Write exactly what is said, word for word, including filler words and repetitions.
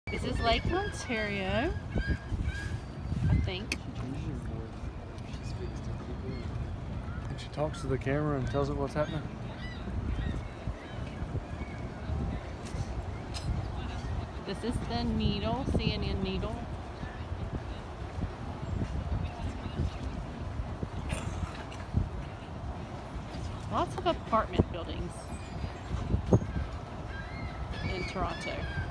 This is Lake Ontario, I think. She talks to the camera and tells it what's happening. This is the Needle, C N N Needle. Lots of apartment buildings in Toronto.